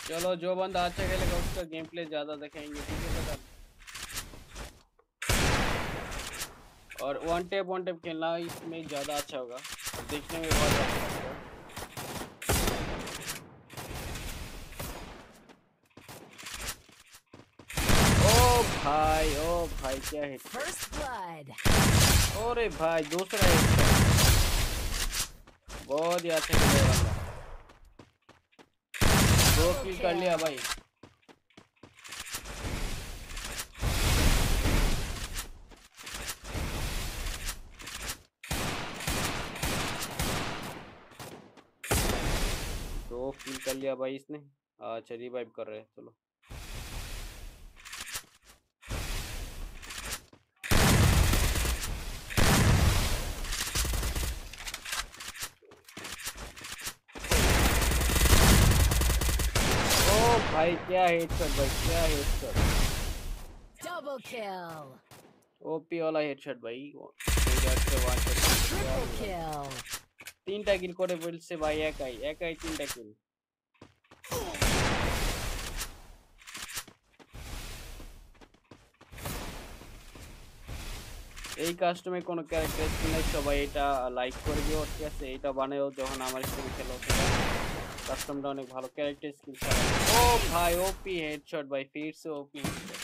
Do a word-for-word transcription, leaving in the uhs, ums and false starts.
चलो जो बंदा अच्छा खेलेगा उसका गेम प्ले ज्यादा दिखाएंगे, ठीक है सर। और वन टेप वन टेप खेलना इसमें ज्यादा अच्छा होगा, देखने में बहुत अच्छा लगेगा। ओ भाई ओ भाई क्या हिट, First blood. अरे भाई दूसरा हिट, बहुत ही अच्छा खेला बंदा, दो Double किल कर लिया kill. भाई। दो किल कर लिया भाई इसने। अच्छा रिवाइव कर रहे हैं, चलो। ओ भाई क्या हेडशॉट भाई, क्या हेडशॉट, Double kill. ओपी वाला हेडशॉट भाई। One Triple kill. তিনটা কিল করে বলছে ভাই, একাই একাই তিনটা কিল। এই কাস্টমে কোনো ক্যারেক্টার স্কিন নাই, সবাই এটা লাইক করে দিও, ঠিক আছে? এটা বানাও যখন আমার স্ট্রিমে খেলো, ঠিক আছে? কাস্টমটা অনেক ভালো ক্যারেক্টার স্কিন ছাড়া। ও ভাই ওপি হেডশট ভাই, ফিরছে ওপি হেডশট।